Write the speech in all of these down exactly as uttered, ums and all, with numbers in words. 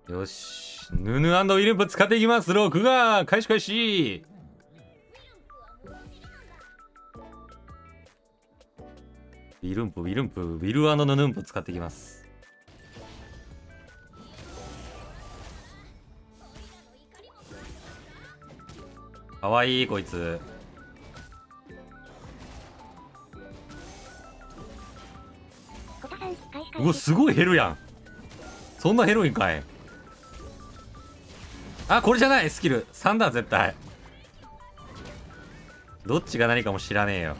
よし、ヌヌ&ウィルンプ使っていきます。録画開始開始。ウィルンプウィルンプウィル&ヌヌンプ使っていきます。かわいいこいつ。うわ、すごい減るやん。そんな減るんかい。あ、これじゃないスキルさんだ絶対。どっちが何かも知らねえよ。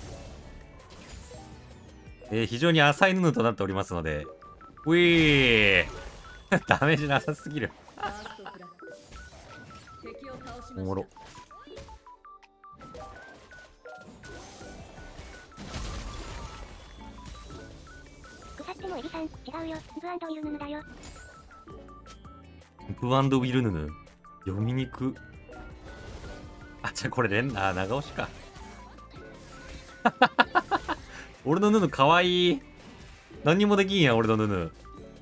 えー、非常に浅いヌヌとなっておりますので。うぃーダメージなさすぎるおもろ。 腐ってもエビさん違うよ。イブ&ウィルヌヌだよ。 イブ&ウィルヌヌ読みにく。あ、じゃあこれレンあ長押しか俺のヌヌかわいい。何にもできんや俺のヌヌ。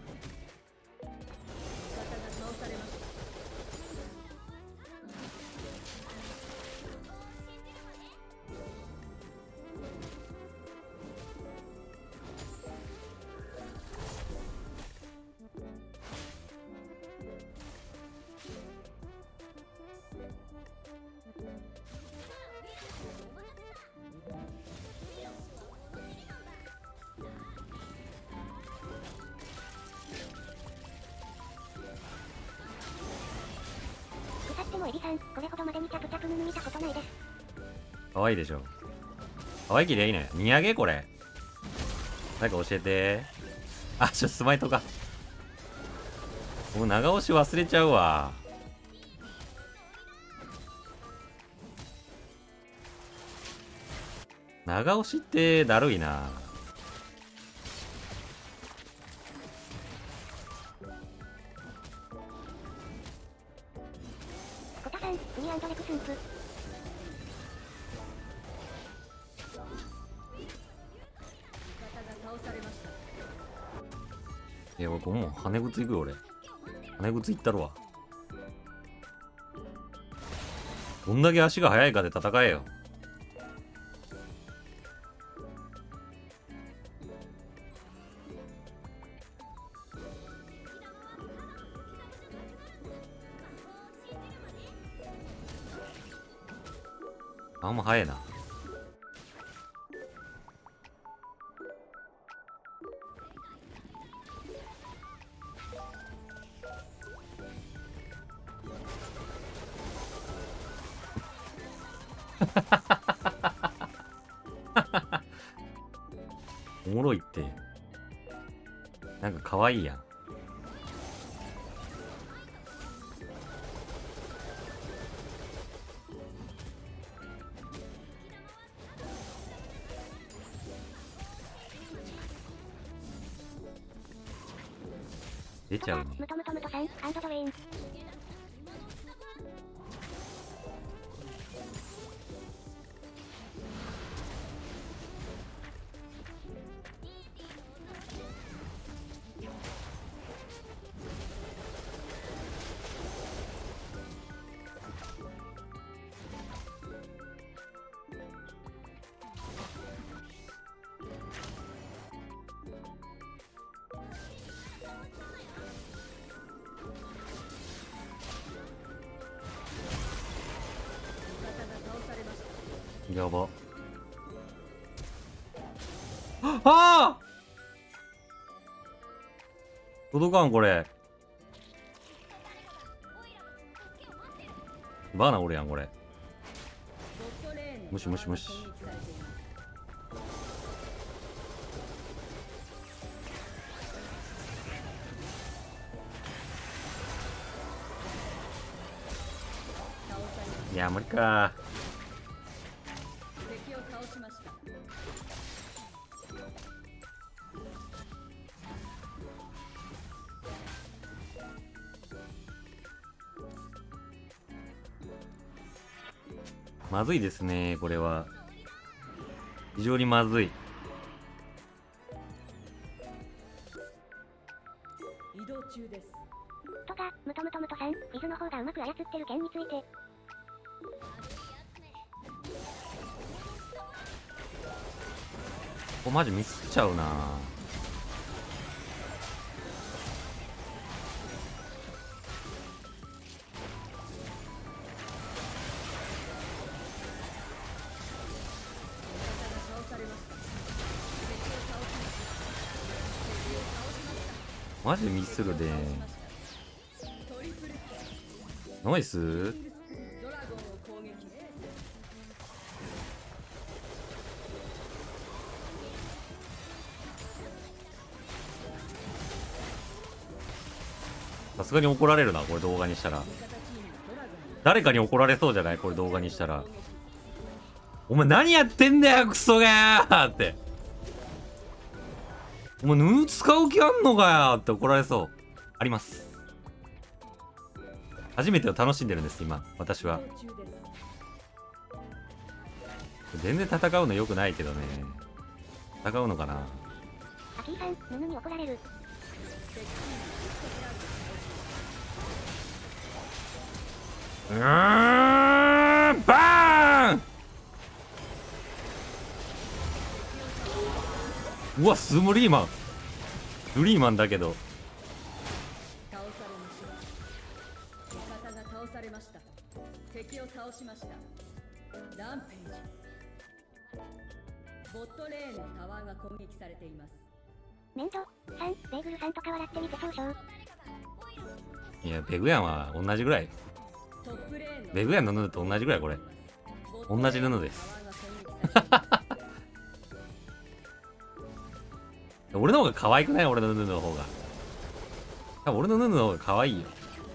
腐ってもエビさんこれほどまでにチャプチャプヌヌ見たことないです。 かわいいでしょ。かわいきりゃいいね。見上げこれ。なんか教えて。あ、ちょ、スマイトか。もう長押し忘れちゃうわ。長押しってだるいな。 コタさんウニ&レクスンプ。 いや、僕もう羽靴いくよ俺。羽靴いったるわ。どんだけ足が速いかで戦えよ。あんま速いな。おもろいって。なんか可愛いやん。出ちゃうの。 ムトムトムトさんアンドドウェイン。 やば。ああ届かんこれ。バーナおるやんこれ。無視無視無視。いや無理か。まずいですねこれは。非常にまずい。 移動中です。 とか、ムトムトムトさん、ウィズの方がうまく操ってる件について。 ここマジミスっちゃうな。マジミスるで。ナイス。さすがに怒られるなこれ動画にしたら。誰かに怒られそうじゃないこれ動画にしたら。お前何やってんだよクソがーって。お前布使う気あんのかよって怒られそう。あります。初めてを楽しんでるんです今私は。全然戦うの良くないけどね。戦うのかな。 アキーさん、ヌヌに怒られる。 うーんバーン。うわスムリーマンルリーマンだけど。 倒されました。味方が倒されました。敵を倒しました。ランページ。ボットレーンのタワーが攻撃されています。 メンドさん、ベーグルさんとか笑ってみて総称。 いやベグヤンは同じぐらい。 トップレーンのベグヤンのヌヌと同じぐらいこれ。同じヌヌです。俺の方が可愛くない俺のヌヌの方が。多分俺のヌヌの方が可愛いよ。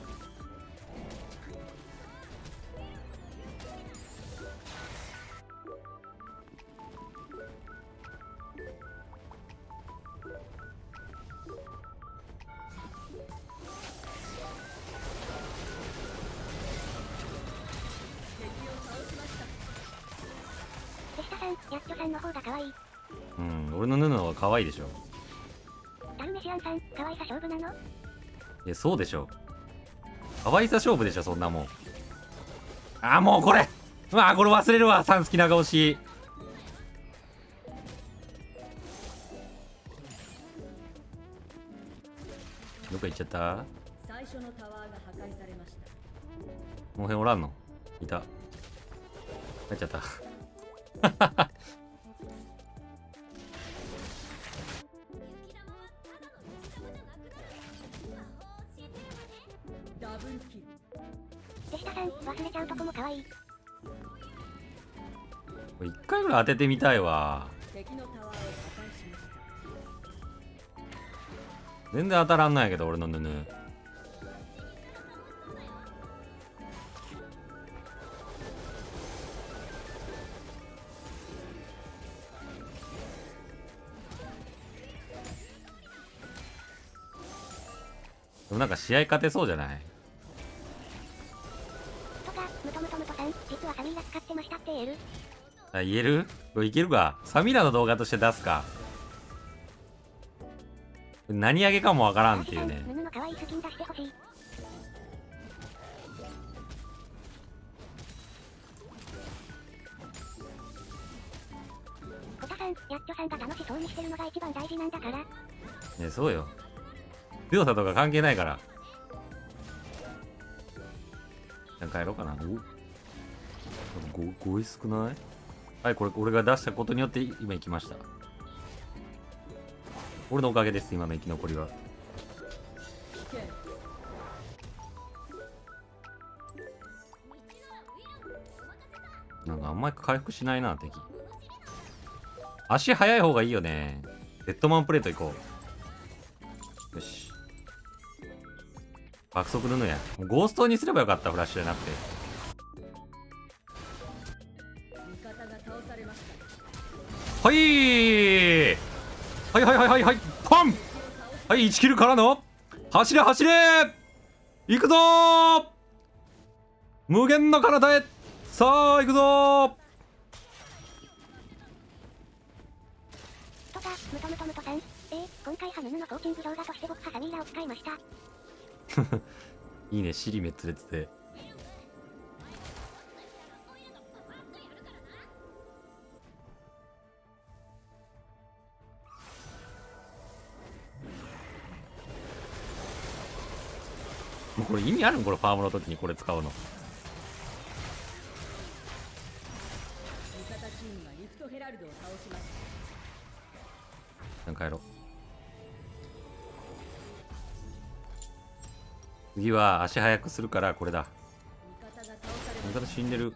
手下さん、ヤッチョさんの方が可愛い。 うん、俺のヌヌの方が可愛いでしょ。 ダルメシアンさん、可愛さ勝負なの？ いや、そうでしょ。可愛さ勝負でしょ、そんなもん。あー、もうこれうわー、これ忘れるわ、さん好き長押し。どこ行っちゃった？ 最初のタワーが破壊されました。 もう辺おらんの？いた。入っちゃった。 ダブルキル。 手下さん、忘れちゃうとこも可愛い。 これ一回ぐらい当ててみたいわ。 敵のタワーを破壊しました。 全然当たらんないけど俺のヌヌ。でもなんか試合勝てそうじゃない？ とか、ムトムトムトさん、実はサミーラ使ってましたって言える？ あ、言える？これいけるか？サミラの動画として出すか。何上げかもわからんっていうね。 ヌヌの可愛いスキン出してほしい。コタさん、ヤッチョさんが楽しそうにしてるのが一番大事なんだから。 ね、そうよ。強さとか関係ないから。なんか帰ろうかな。おご、ごい少ない？はい、これ俺が出したことによって今行きました。俺のおかげです、今の生き残りは。なんかあんまり回復しないな、敵。足速い方がいいよね。デッドマンプレート行こう。よし。爆速布や。もうゴーストにすればよかった、フラッシュじゃなくて。 味方が倒されました。 はいーはいはいはいはいはいパンはい、いちキルからの走れ走れ行くぞー無限の彼方へさあ行くぞーとか、ムトムトムトさん、えー、今回はヌヌのコーチング動画として僕はサミーラを使いました。 いいね、尻滅裂で。もうこれ意味あるん？これファームの時にこれ使うの。 味方チームがリフトヘラルドを倒しました。 帰ろう。次は足速くするからこれだ。 味方が倒されま味方死んでる。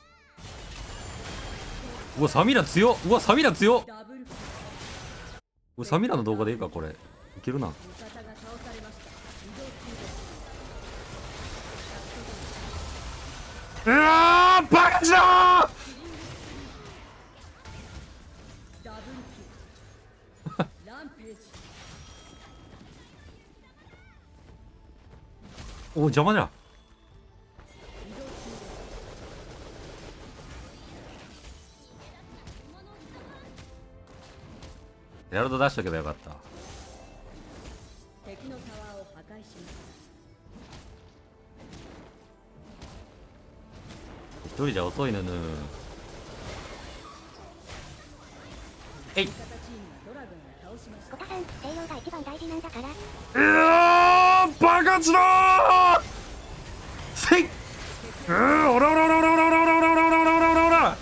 うわサミラ強っ。うわサミラ強っ。 ダブルキル。 うわサミラの動画でいいかこれ。いけるな。 味方が倒されました。移動中です。 うわーバカじゃダブルキル。ランページ。 お邪魔じゃん。 移動中です。 ヘラルド出しとけばよかった。 敵のタワーを破壊しました。 一人じゃ遅いぬぬ。えい。 味方チームがドラゴンを倒しました。 コタさん、栄養が一番大事なんだから。 うわーバカじろーせい。うーおらおらおらおらおらおらおらおらおらおらおらおらおら。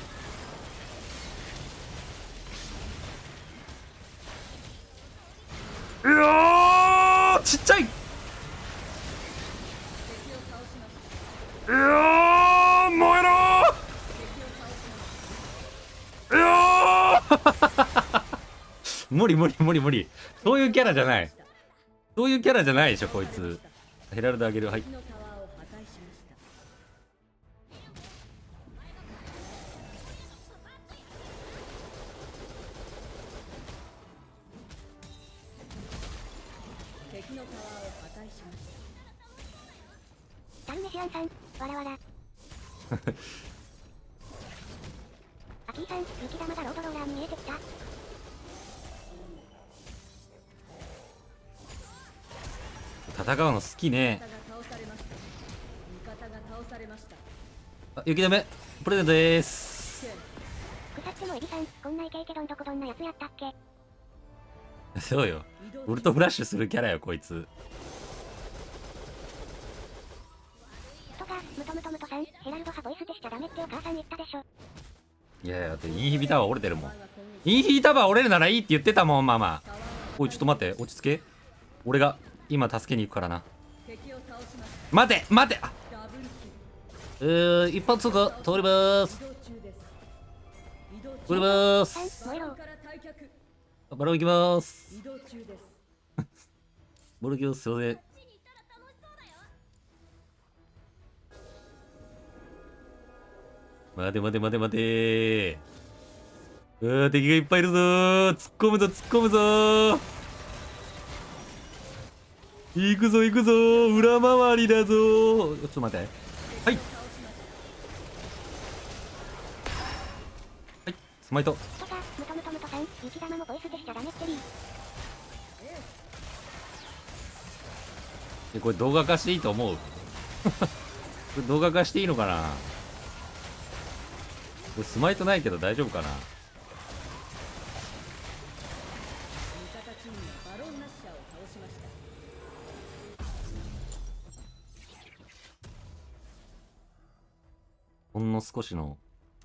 うわーちっちゃい。 敵を倒しました。 うわー燃えろー。うわー無理無理無理無理。そういうキャラじゃない。そういうキャラじゃないでしょこいつ。ヘラルドあげる。はい。 敵のタワーを破壊しました。敵のタワーを破壊しました。 ダルメシアンさん、わらわら。アキーさん、雪玉がロードローラーに見えてきた。 戦うの好きね。 味方が倒されました。味方が倒されました。 あ雪玉プレゼントでーす。 腐ってもエビさん、こんなイケイケどんどこどんなやつやったっけ。 そうよ。ウルトフラッシュするキャラよこいつ。 とか、ムトムトムトさん、ヘラルド派ボイスでしちゃダメってお母さん言ったでしょ。 いやいやだってインヒビターは折れてるもん。インヒビターは折れるならいいって言ってたもんママ。おいちょっと待って落ち着け。俺が今助けに行くからな。 敵を倒しました。 待て待て。あダブルキえー、一発通過通りまーす。 ル。移動中です。移動中。 通りまーす。 燃えろ。 バロンから退却。 バロン行きまーす。 移動中です。 バロン行きます。すいません。待て待て待て待て。うわ敵がいっぱいいるぞー。突っ込むぞ突っ込むぞー。行くぞ行くぞー。裏回りだぞー。ちょっと待って。はい。はい。スマイト。 とか、ムトムトムトさん、雪玉もボイスでしちゃダメってり。 え、これ動画化していいと思うこれ動画化していいのかな。これスマイトないけど大丈夫かな。 味方チームがバロンナッシャーを倒しました。 ほんの少しの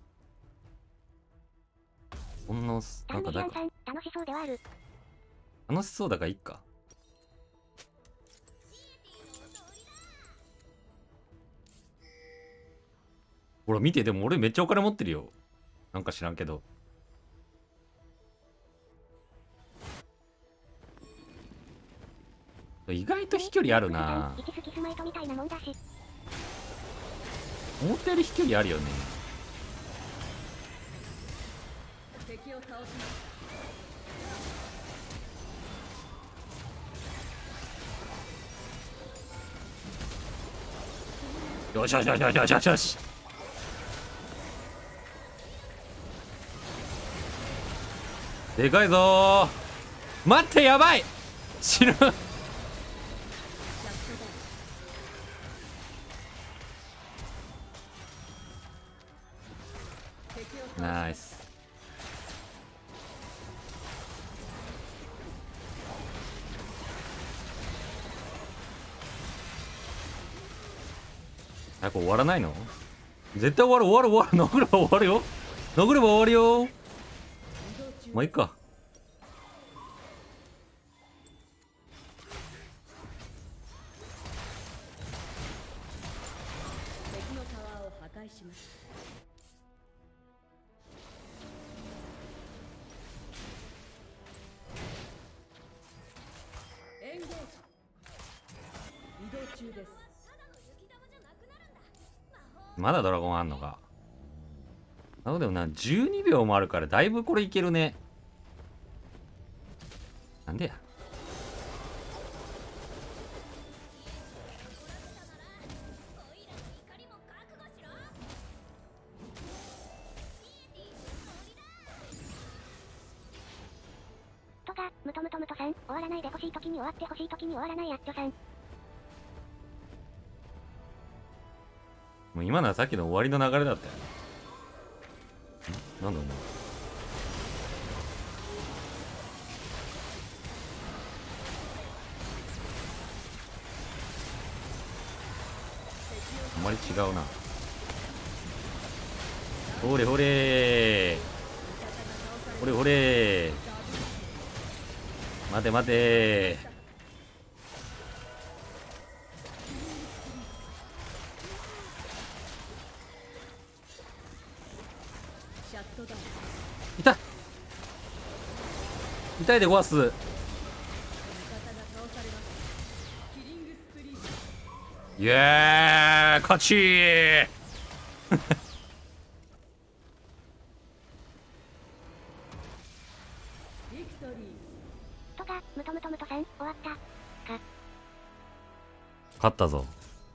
ほんのダなんかだルメシアンさん、楽しそうではある。 楽しそうだからいいか。ほら見て、でも俺めっちゃお金持ってるよ。なんか知らんけど。意外と飛距離あるな。 行き過ぎスマイトみたいなもんだし。 思ったより飛距離あるよね。 敵を倒しました。 よしよしよしよしよしよしよし。でかいぞー。待ってやばい死ぬ。 ナイス。あ、これ終わらないの？絶対終わる終わる終わる。殴れば終わるよ。殴れば終わるよ。まあいいか。 敵のタワーを破壊します。エンゲージ。移動中です。 まだドラゴンあんのか。なのでもな、じゅうにびょうもあるからだいぶこれいけるね。なんでや。 とが、ムトムトムトさん、終わらないでほしい時に終わってほしい時に終わらないアッチョさん。 もう今のはさっきの終わりの流れだったよ。んなんだお前。あまり違うな。ほれほれほれほれ待て待て。 シャットダウン。 痛い痛いでごわす。 味方が倒されます。キリングスプリー。 イエーイ勝ちービクトリー。 とが、ムトムトムトさん、終わった。か。 勝ったぞ。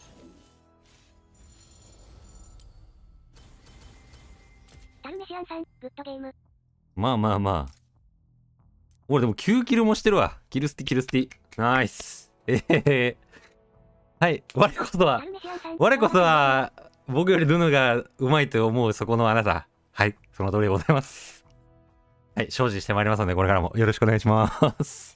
タルメシアンさん、グッドゲーム。 まあまあまあ。俺でもきゅうキルもしてるわ。キルスティキルスティ。ナイス。えへへ。はい。我こそはタ、ルメシアンさん、 我こそは、僕よりヌヌがうまいと思うそこのあなた。はい。その通りでございます。はい。精進してまいりますので、これからもよろしくお願いします。